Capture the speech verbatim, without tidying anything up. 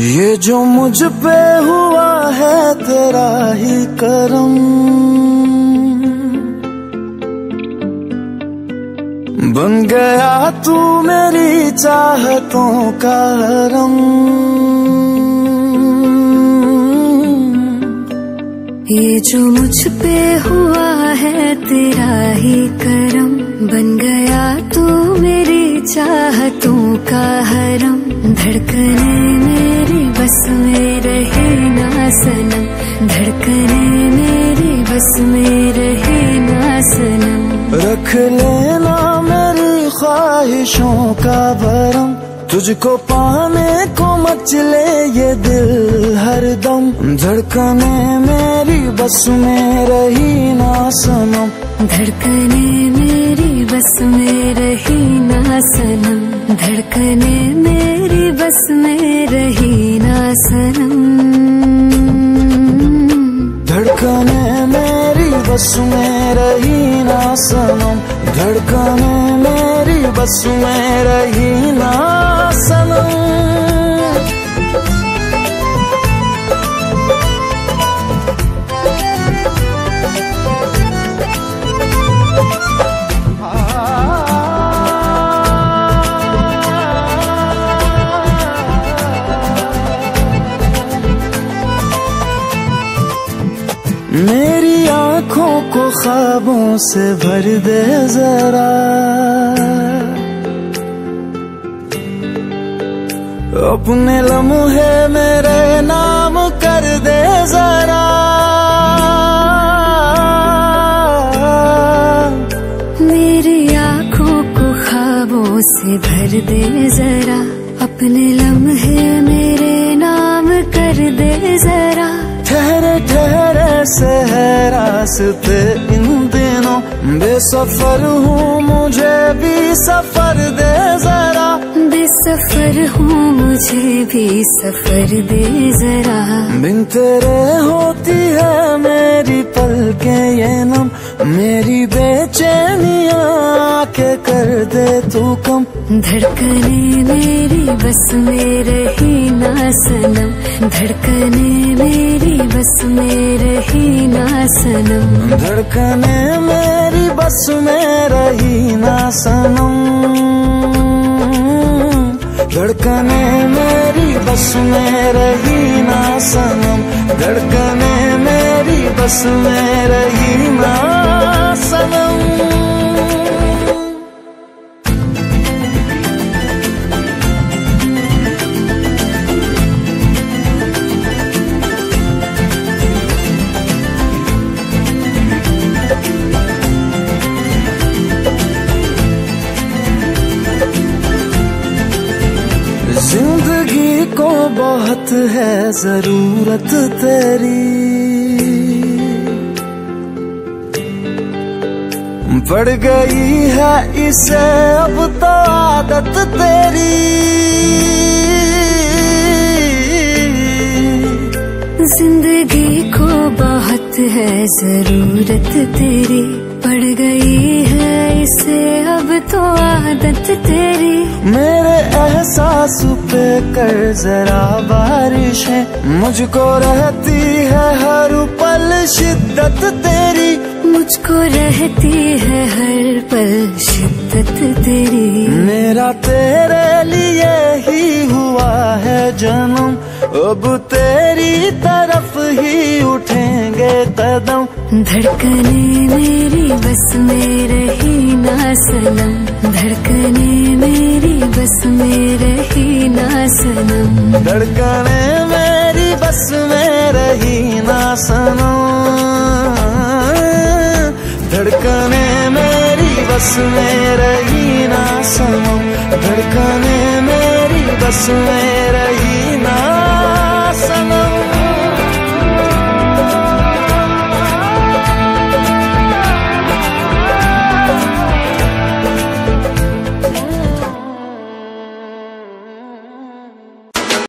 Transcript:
ये जो मुझ पे हुआ है तेरा ही करम, बन गया तू मेरी चाहतों का हरम। ये जो मुझ पे हुआ है तेरा ही करम, बन गया तू मेरी चाहतों का हरम। धड़कने मेरी बस में रहे ना सनम, धड़कने मेरी बस में रहे ना सनम। रख लेना मेरी ख्वाहिशों का भरम, तुझको पाने को मचले ये दिल हरदम। धड़कने मेरी बस में रही ना सनम, धड़कने मेरी बस में रही ना सनम, धड़कने मेरी बस में रही ना सनम। धड़कने मेरी बस में रही ना सनम, धड़कने मेरी बस में रही ना सनम। मेरी आँखों को ख्वाबों से भर दे जरा, अपने लम्हे मेरे नाम कर दे जरा। मेरी आँखों को ख्वाबों से भर दे जरा, अपने लम्हे मेरे नाम कर दे जरा। ठहरे ठहरे से है रास्ते इन दिनों, बेसफर हूँ मुझे भी सफर दे जरा। बेसफर हूँ मुझे भी सफर दे जरा। बिन तेरे होती है मेरी पलकें ये नम, मेरी बेचैनियाँ के कर दे तू कम। धड़कने मेरी बस में रही ना सनम, धड़कने मेरी बस में रही ना सनम। धड़कने मेरी बस में रही ना सनम, धड़कने मेरी बस में रही ना सनम, धड़कने मेरी बस में रही ना सनम। जिंदगी को बहुत है जरूरत तेरी, पड़ गई है इसे अब तो आदत तेरी। जिंदगी को बहुत है जरूरत तेरी, पड़ गई है इसे अब तो आदत तेरी। मेरे एहसास पे कर जरा बारिश है, मुझको रहती है हर पल शिद्दत तेरी। मुझको रहती है हर पल शिद्दत तेरी। मेरा तेरे लिए ही हुआ है जन्म, अब तेरी तरफ ही उठेंगे कदम। धड़कने मेरी बस में रही ना सनम, धड़कने मेरी बस में रही ना सनम। धड़कने मेरी बस में रही ना सनम, धड़कने मेरी बस में रही ना सनम, धड़कने मेरी बस में रही